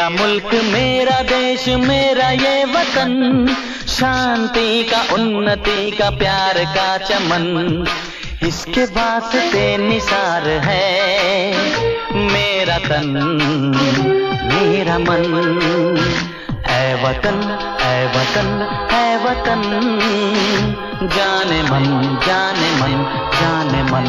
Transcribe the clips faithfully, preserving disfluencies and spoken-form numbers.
मुल्क मेरा देश मेरा ये वतन, शांति का उन्नति का प्यार का चमन, इसके वास्ते निसार है मेरा तन मेरा मन। ऐ वतन ऐ वतन ऐ वतन, जाने मन जाने मन जाने मन।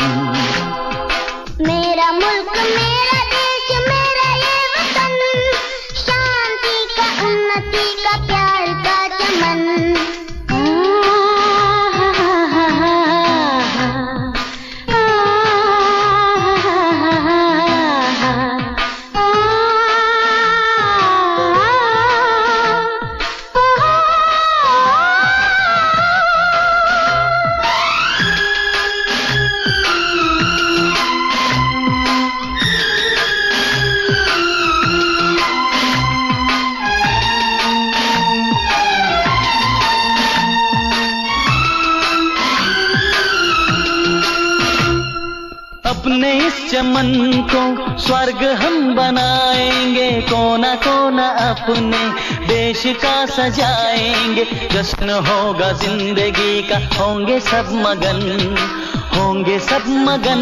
मेरा मुल्क मेरा देश मेरा ये वतन, शांति का उन्नति का प्यार का चमन। अपने इस चमन को स्वर्ग हम बनाएंगे, कोना कोना अपने देश का सजाएंगे। जश्न होगा जिंदगी का, होंगे सब मगन होंगे सब मगन।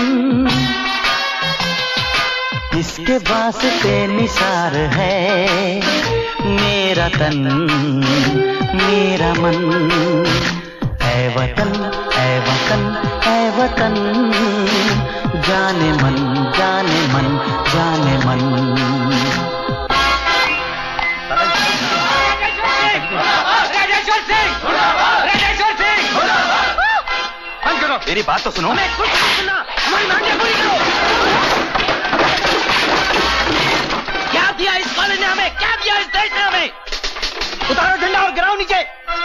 इसके वास्ते निसार है मेरा तन मेरा मन। ऐ वतन ऐ वतन ऐ वतन, जाने मन जाने मन जाने मन। राजेश्वर सिंह, राजेश्वर सिंह, बंद करो। मेरी बात तो सुनो। हमें कुछ नहीं सुनना, हमारी मांगे पूरी करो। क्या दिया इस कॉलेज ने हमें, क्या दिया इस देश ने हमें? उतारो झंडा और गिराओ नीचे।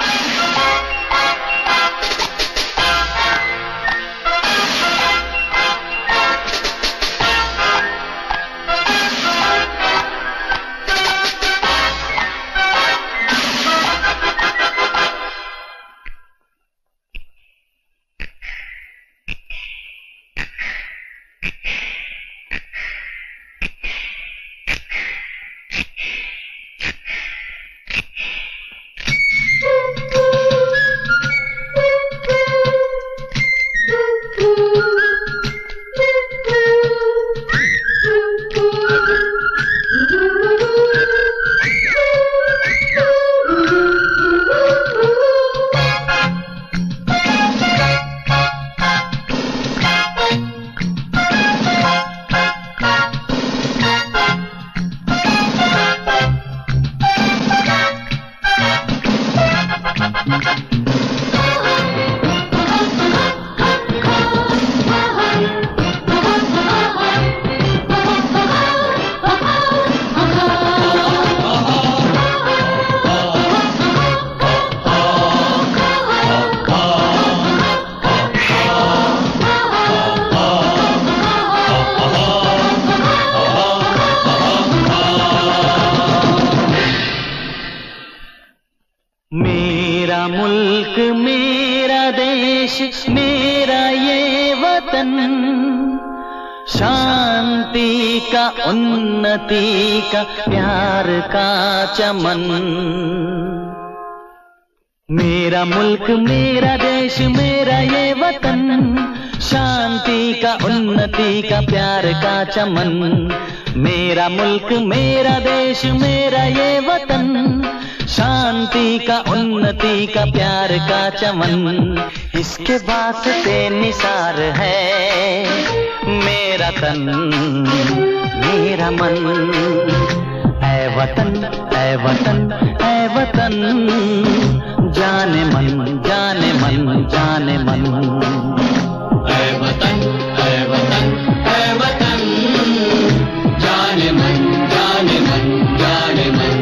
मेरा मुल्क मेरा देश मेरा ये वतन, शांति का उन्नति का प्यार का चमन। मेरा मुल्क मेरा देश मेरा ये वतन, शांति का उन्नति का प्यार का चमन। मेरा मुल्क मेरा देश मेरा ये वतन, शांति का उन्नति का प्यार का चमन, इसके वास्ते निसार है मेरा तन मेरा मन। ऐ वतन ऐ वतन ऐ वतन, जाने मन जाने मन जाने मन। ऐ वतन ऐ वतन ऐ वतन, जाने मन जाने मन जाने मन।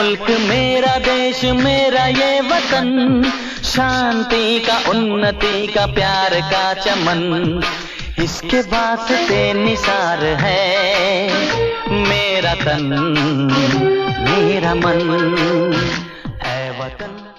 मुल्क मेरा देश मेरा ये वतन, शांति का उन्नति का प्यार का चमन, इसके वास्ते निसार है मेरा तन मेरा मन, ऐ वतन।